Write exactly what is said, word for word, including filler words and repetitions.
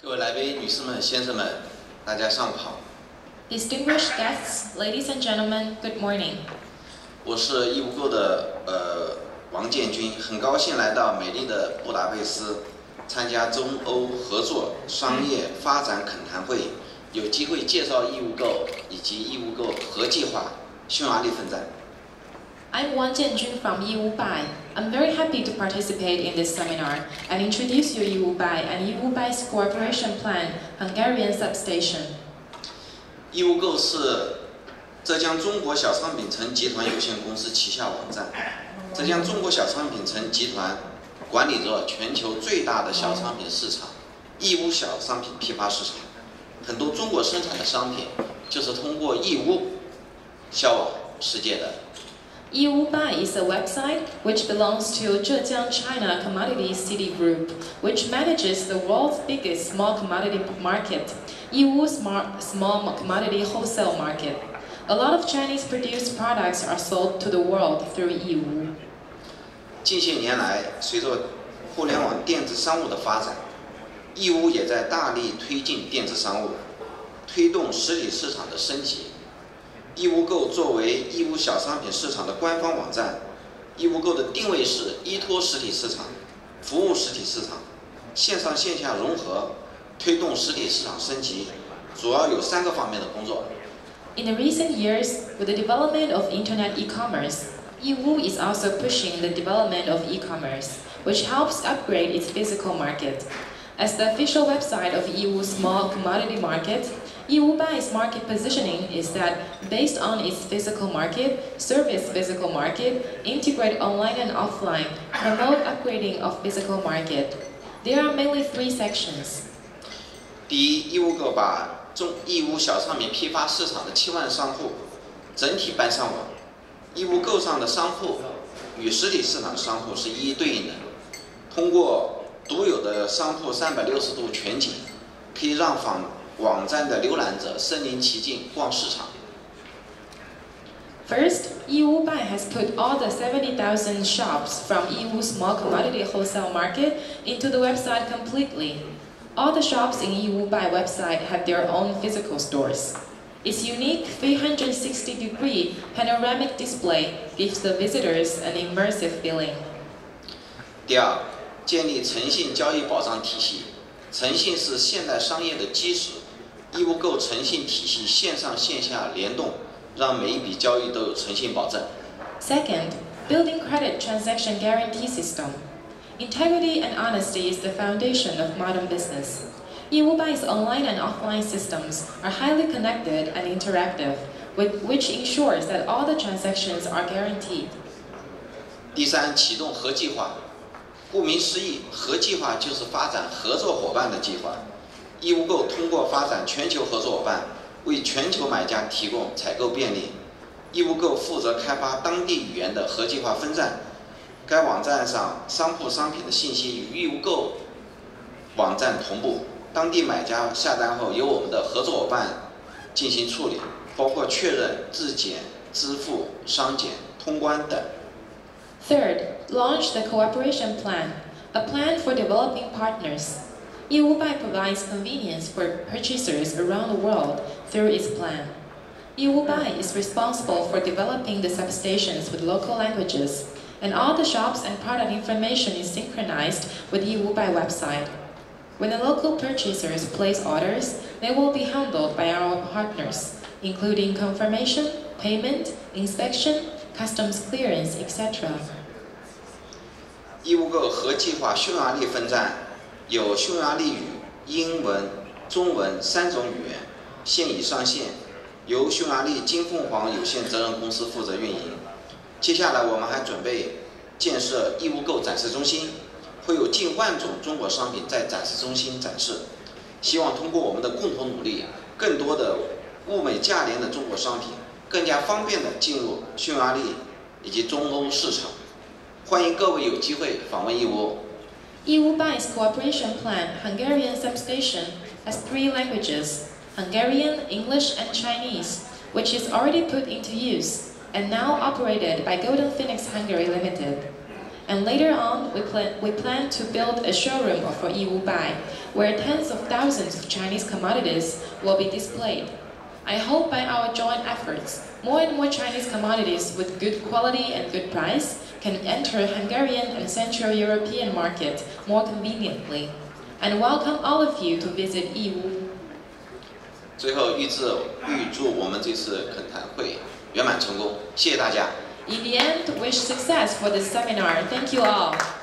各位来宾、女士们、先生们，大家上午好。 Distinguished guests, ladies and gentlemen, good morning. 我是义乌购的呃王建军，很高兴来到美丽的布达佩斯，参加中欧合作商业发展恳谈会，有机会介绍义乌购以及义乌购合计划匈牙利分站。 I'm Wang Jianjun from Yiwubai. I'm very happy to participate in this seminar and introduce you Yiwubai and Yiwubai's cooperation plan, Hungarian substation. 义乌购是浙江中国小商品城集团有限公司旗下网站。浙江中国小商品城集团管理着全球最大的小商品市场——义乌小商品批发市场。很多中国生产的商品就是通过义乌销往世界的。 Yiwubai is a website which belongs to Zhejiang China Commodity City Group, which manages the world's biggest small commodity market, Yiwu Small Commodity Wholesale Market. A lot of Chinese-produced products are sold to the world through Yiwu. 近些年来，随着互联网电子商务的发展，义乌也在大力推进电子商务，推动实体市场的升级。义乌购作为义乌小商品市场的官方网站，义乌购的定位是依托实体市场，服务实体市场，线上线下融合，推动实体市场升级，主要有三个方面的工作。 In the recent years, with the development of internet e-commerce, Yiwu is also pushing the development of e-commerce, which helps upgrade its physical market. As the official website of Yiwu Small Commodity Market, Yiwubai's market positioning is that based on its physical market, service physical market, integrate online and offline, promote upgrading of physical market. There are mainly three sections. 第一，义乌购把中义乌小商品批发市场的七万商户整体搬上网。义乌购上的商户与实体市场商户是一一对应的，通过独有的商户三百六十度全景，可以让访网站的浏览者身临其境逛市场。 First, Yiwubai has put all the seventy thousand shops from Yiwu Small Commodity Wholesale Market into the website completely. All the shops in Yiwubai website have their own physical stores. Its unique three hundred sixty degree panoramic display gives the visitors an immersive feeling. 第二，建立诚信交易保障体系。诚信是现代商业的基石。义乌购诚信体系线上线下联动，让每一笔交易都有诚信保证。 Second, building credit transaction guarantee system. Integrity and honesty is the foundation of modern business. Yiwubai's online and offline systems are highly connected and interactive, with, which ensures that all the transactions are guaranteed. 第三，启动合计划。顾名思义，合计划就是发展合作伙伴的计划。义乌购通过发展全球合作伙伴，为全球买家提供采购便利。义乌购负责开发当地语言的合计划分站，该网站上商铺商品的信息与义乌购网站同步。当地买家下单后，由我们的合作伙伴进行处理，包括确认、质检、支付、商检、通关等。 Third, launch the cooperation plan, a plan for developing partners. Yiwubai provides convenience for purchasers around the world through its plan. Yiwubai is responsible for developing the substations with local languages, and all the shops and product information is synchronized with Yiwubai website. When the local purchasers place orders, they will be handled by our partners, including confirmation, payment, inspection, customs clearance, et cetera. 义乌购合计划匈牙利分站有匈牙利语、英文、中文三种语言，现已上线，由匈牙利金凤凰有限责任公司负责运营。接下来我们还准备建设义乌购展示中心，会有近万种中国商品在展示中心展示。希望通过我们的共同努力，更多的物美价廉的中国商品更加方便地进入匈牙利以及中欧市场。欢迎各位有机会访问义乌。 Yiwubai's cooperation plan, Hungarian substation, has three languages: Hungarian, English, and Chinese, which is already put into use and now operated by Golden Phoenix Hungary Limited. And later on, we plan, we plan to build a showroom for Yiwu Bai, where tens of thousands of Chinese commodities will be displayed. I hope by our joint efforts, more and more Chinese commodities with good quality and good price can enter Hungarian and Central European market more conveniently. And welcome all of you to visit Yiwu. 最后预祝预祝我们这次恳谈会圆满成功，谢谢大家。 In the end, wish success for this seminar. Thank you all.